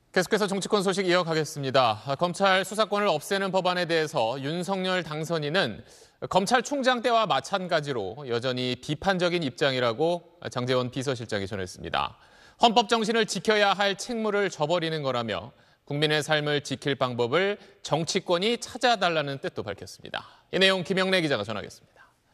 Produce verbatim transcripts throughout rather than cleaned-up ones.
계속해서 정치권 소식 이어가겠습니다. 검찰 수사권을 없애는 법안에 대해서 윤석열 당선인은 검찰총장 때와 마찬가지로 여전히 비판적인 입장이라고 장제원 비서실장이 전했습니다. 헌법 정신을 지켜야 할 책무를 저버리는 거라며 국민의 삶을 지킬 방법을 정치권이 찾아달라는 뜻도 밝혔습니다. 이 내용 김영래 기자가 전하겠습니다.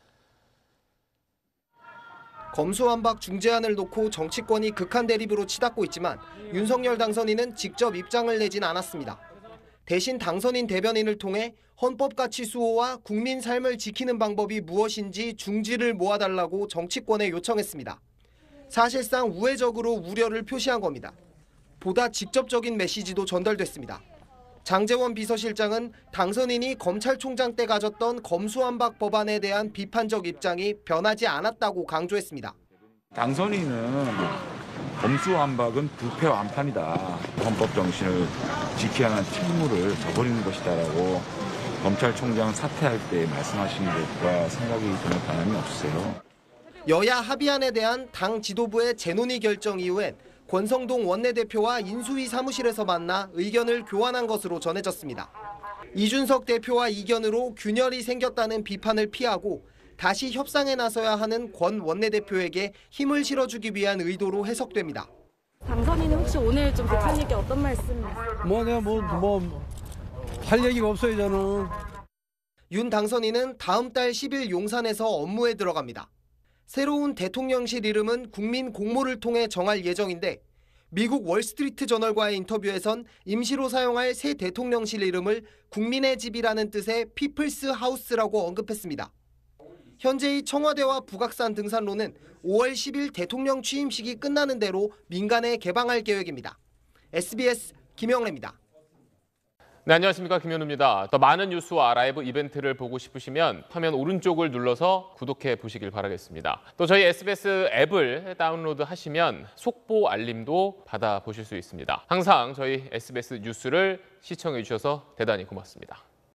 검수완박 중재안을 놓고 정치권이 극한 대립으로 치닫고 있지만 윤석열 당선인은 직접 입장을 내진 않았습니다. 대신 당선인 대변인을 통해 헌법 가치 수호와 국민 삶을 지키는 방법이 무엇인지 중지를 모아달라고 정치권에 요청했습니다. 사실상 우회적으로 우려를 표시한 겁니다. 보다 직접적인 메시지도 전달됐습니다. 장제원 비서실장은 당선인이 검찰총장 때 가졌던 검수완박 법안에 대한 비판적 입장이 변하지 않았다고 강조했습니다. 당선인은 검수완박은 부패 완판이다. 헌법 정신을 지켜야 하는 책무를 저버리는 것이다라고 검찰총장 사퇴할 때 말씀하신 것과 생각이 전혀 변함이 없으세요. 여야 합의안에 대한 당 지도부의 재논의 결정 이후엔 권성동 원내대표와 인수위 사무실에서 만나 의견을 교환한 것으로 전해졌습니다. 이준석 대표와 이견으로 균열이 생겼다는 비판을 피하고 다시 협상에 나서야 하는 권 원내대표에게 힘을 실어주기 위한 의도로 해석됩니다. 당선인은 혹시 오늘 좀 대표님께 어떤 말씀? 뭐 내가 뭐뭐 할 얘기가 없어요 저는. 윤 당선인은 다음 달 십 일 용산에서 업무에 들어갑니다. 새로운 대통령실 이름은 국민 공모를 통해 정할 예정인데 미국 월스트리트 저널과의 인터뷰에선 임시로 사용할 새 대통령실 이름을 국민의 집이라는 뜻의 피플스 하우스라고 언급했습니다. 현재의 청와대와 북악산 등산로는 오월 십일 대통령 취임식이 끝나는 대로 민간에 개방할 계획입니다. 에스비에스 김영래입니다. 네, 안녕하십니까. 김현우입니다. 더 많은 뉴스와 라이브 이벤트를 보고 싶으시면 화면 오른쪽을 눌러서 구독해 보시길 바라겠습니다. 또 저희 에스비에스 앱을 다운로드 하시면 속보 알림도 받아보실 수 있습니다. 항상 저희 에스비에스 뉴스를 시청해 주셔서 대단히 고맙습니다.